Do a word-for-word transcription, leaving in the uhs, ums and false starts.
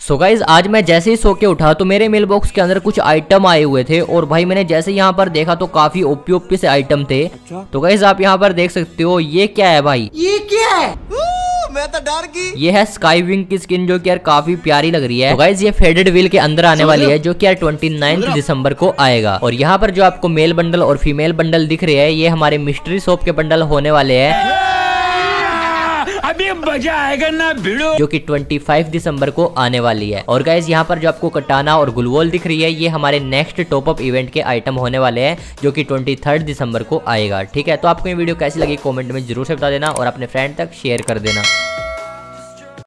So guys आज मैं जैसे ही सो के उठा तो मेरे मेल बॉक्स के अंदर कुछ आइटम आए हुए थे और भाई मैंने जैसे यहाँ पर देखा तो काफी ओपी ओपी से आइटम थे। तो गाइज आप यहाँ पर देख सकते हो ये क्या है भाई, ये क्या है? मैं तो डर गई। ये है स्काई विंग की स्किन जो कि यार काफी प्यारी लग रही है। तो गाइज ये फेडेड व्हील के अंदर आने वाली है जो कि यार ट्वेंटी नाइन्थ दिसंबर को आएगा। और यहाँ पर जो आपको मेल बंडल और फीमेल बंडल दिख रहे हैं ये हमारे मिस्ट्री शॉप के बंडल होने वाले हैं। अभी मजा आएगा ना भिड़ो, जो कि पच्चीस दिसंबर को आने वाली है। और गाइज यहाँ पर जो आपको कटाना और गुलवोल दिख रही है ये हमारे नेक्स्ट टॉप अप इवेंट के आइटम होने वाले हैं जो कि तेईस दिसंबर को आएगा। ठीक है, तो आपको ये वीडियो कैसी लगी कमेंट में जरूर से बता देना और अपने फ्रेंड तक शेयर कर देना।